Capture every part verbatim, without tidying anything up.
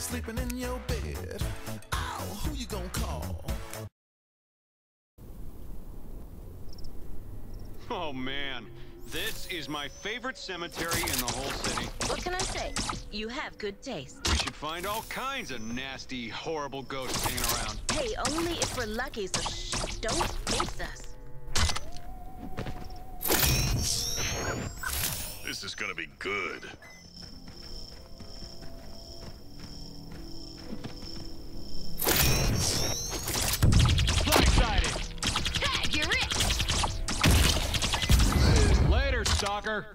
sleeping in your bed. Ow, who you gonna call? Oh man, this is my favorite cemetery in the whole city. What can I say? You have good taste. We should find all kinds of nasty, horrible ghosts hanging around. Hey, only if we're lucky, so shh, don't face us. This is gonna be good. Blindsided! Tag, you're it! Later, stalker!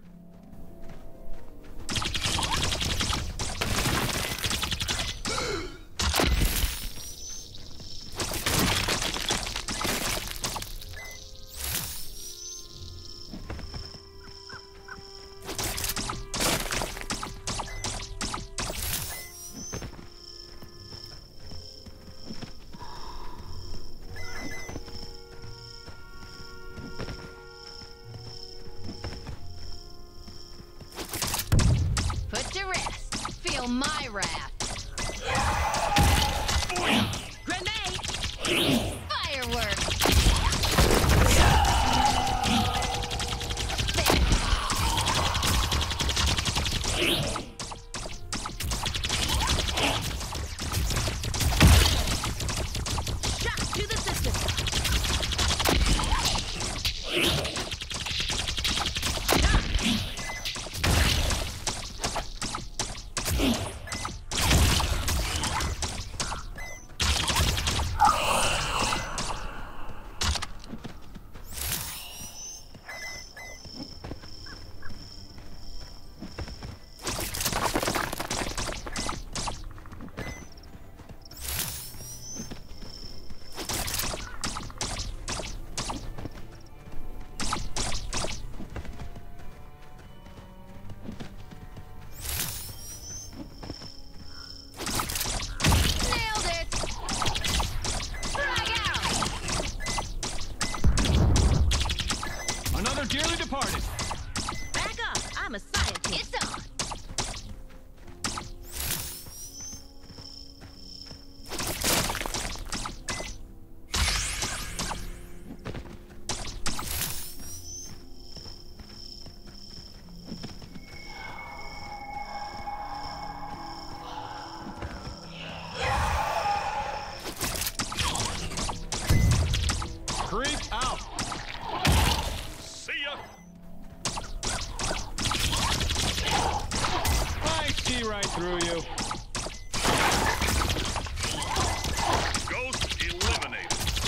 Put to rest. Feel my wrath. Grenade! Fireworks! Shock to the system! Nailed it! Frag out! Another dearly departed. Back up! I'm a scientist. It's on! Creep out. See ya! I see right through you. Ghost eliminated.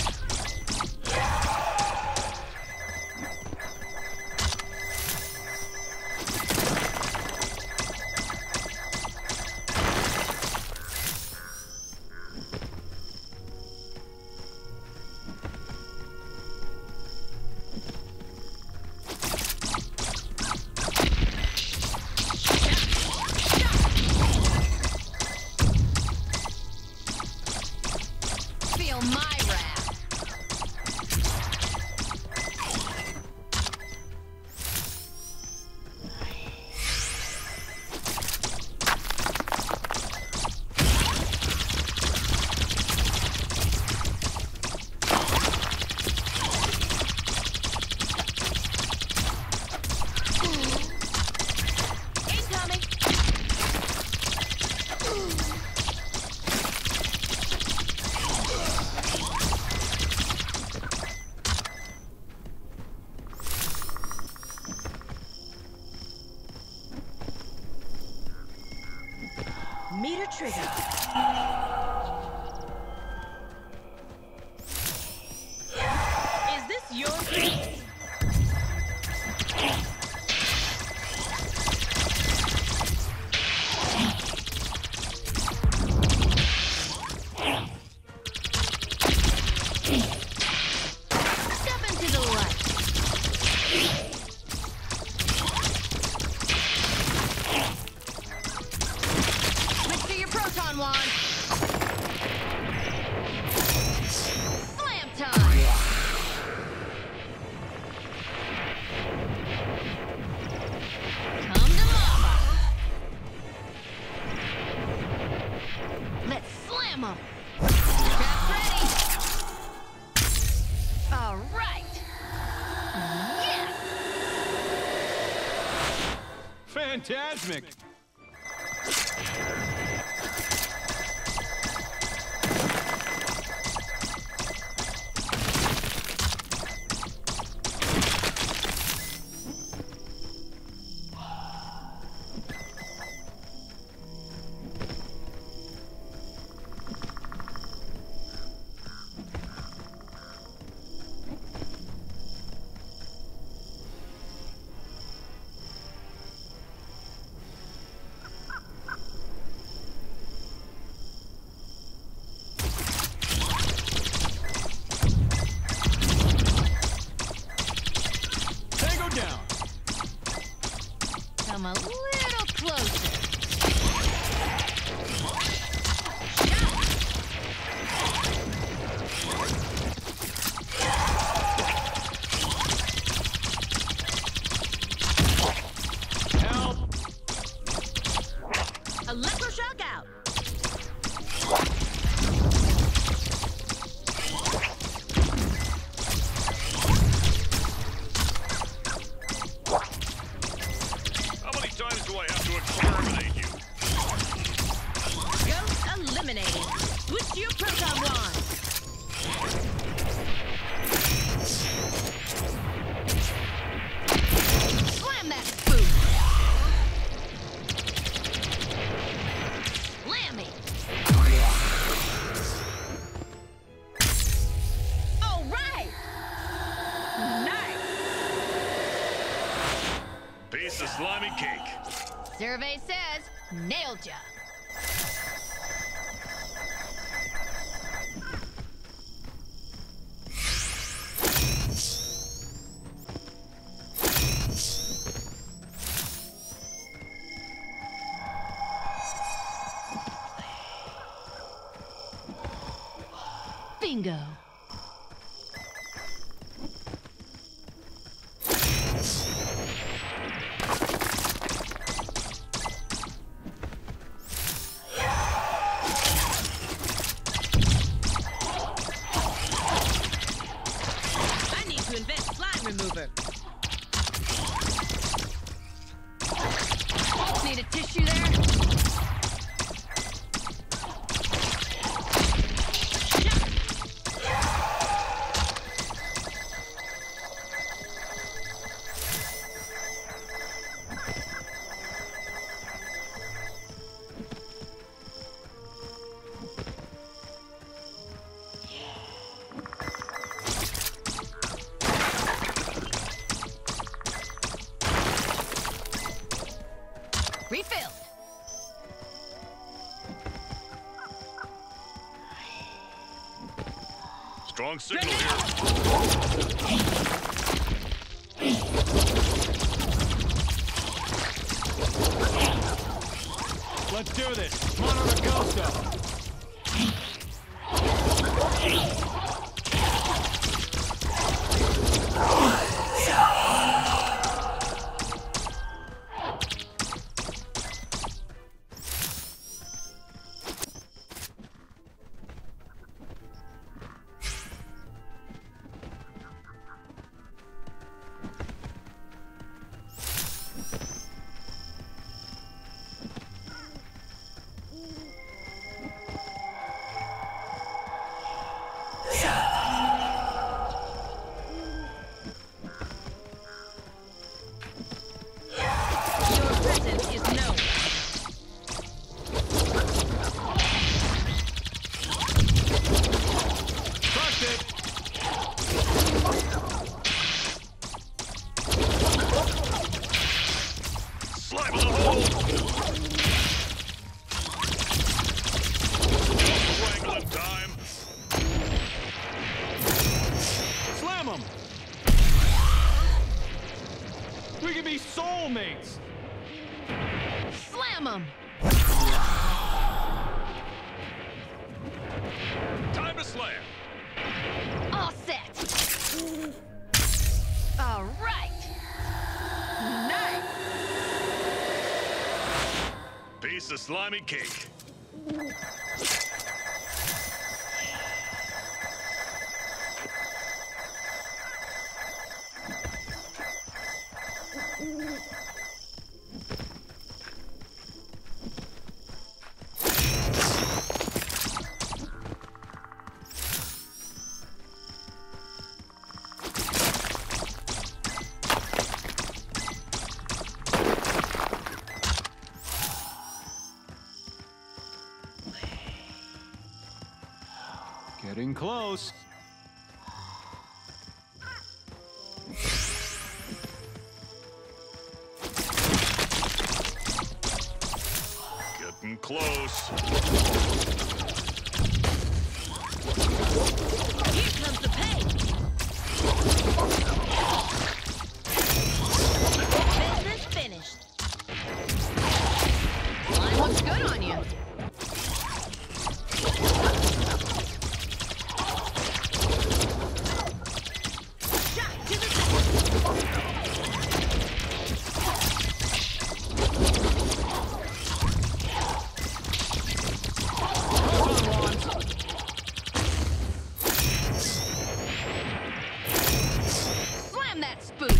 Feel my wrath. Incoming. Meter trigger. Is this your place? Step into the light. Switch to your proton wand. Fantasmic. Come a little closer. Help! Electroshock out. How many times do I have to exterminate you? Ghost eliminated. Switch to your proton wand. Slam that spook. Slammy. All right. Nice. Piece of slimy cake. Survey says nailed ya. Bingo. I need to invent slime remover. Need a tissue there? Refill. Strong signal here. Let's do this. Mono Ghosto. Your presence is known. Trust it. Slime in the hole. Wrangling time. Slam him. We can be soulmates. Slam 'em. Time to slam. All set. All right. Nice. Piece of slimy cake. close. Getting close. Here comes the pay. Business finished. Line looks good on you. Shot to the Slam that spook.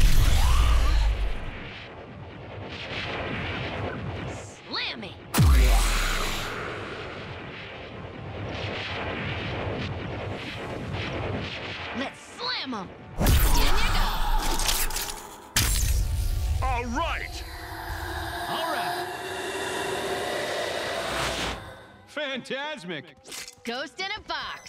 Slammy. Let's slam him. In you go. All right. All right. Fantasmic. Ghost in a box.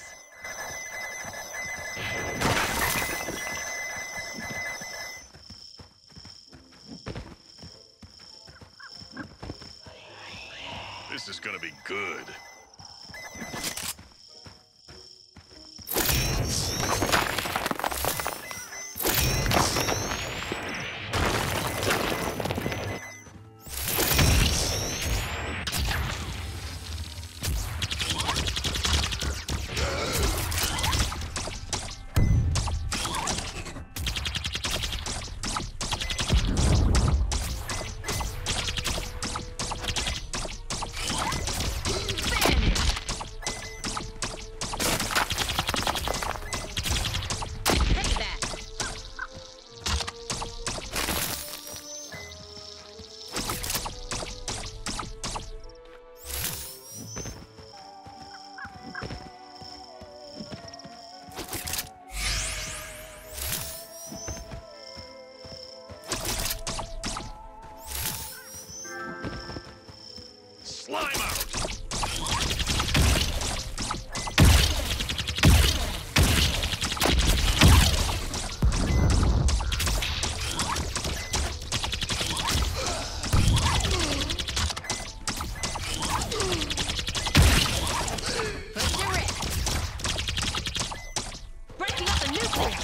This is gonna be good. Slime out! Put to rest. Breaking up the nucleus.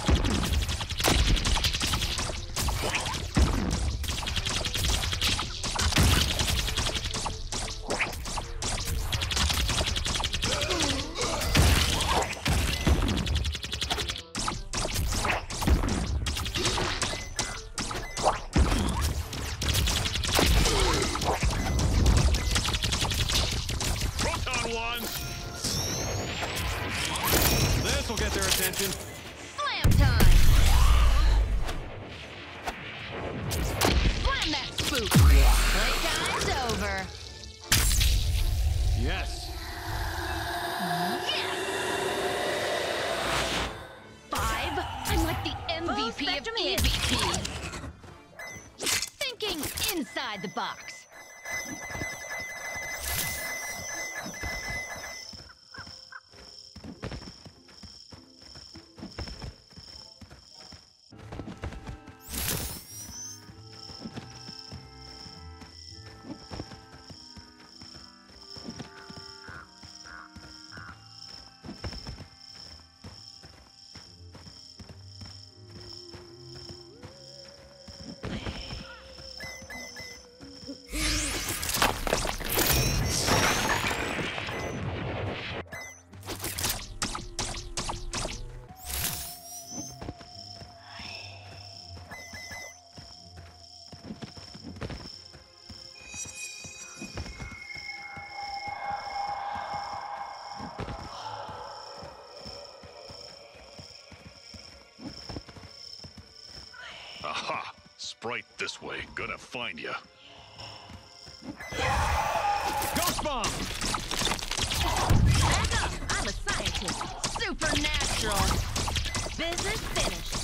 This will get their attention. Slam time. Slam that spook. Playtime's over. Yes. Yes. Five. I'm like the M V P of E V P. Thinking inside the box. Aha! Sprite this way. Gonna find ya. Ghost bomb! Back up! I'm a scientist. Supernatural. Business finished.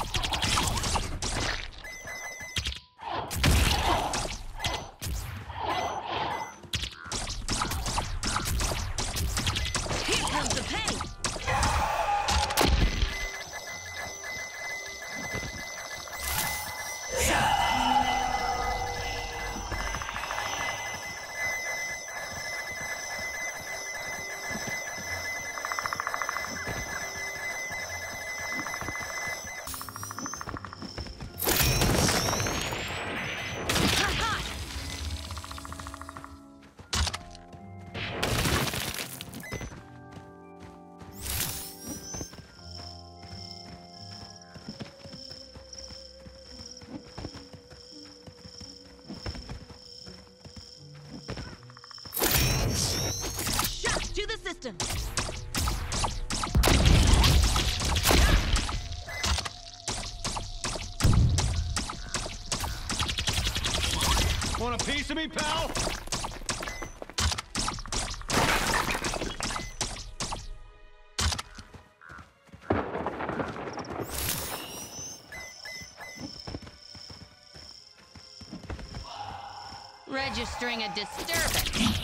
Here comes the pain. distance. Want a piece of me, pal? Registering a disturbance.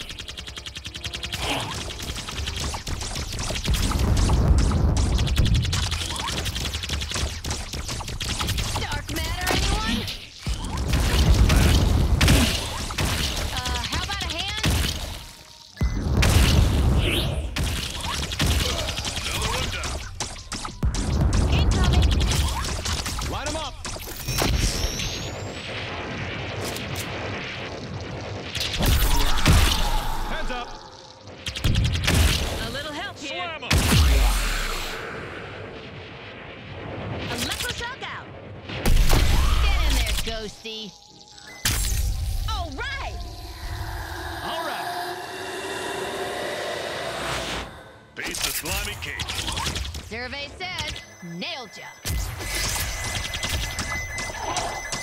Dark matter, anyone? Uh, how about a hand? Another one down. Incoming. Light him up! Heads up! A little help here. Slam 'em. Electroshock out. Get in there, Ghosty. All right. All right. Piece of slimy cake. Survey says nailed ya.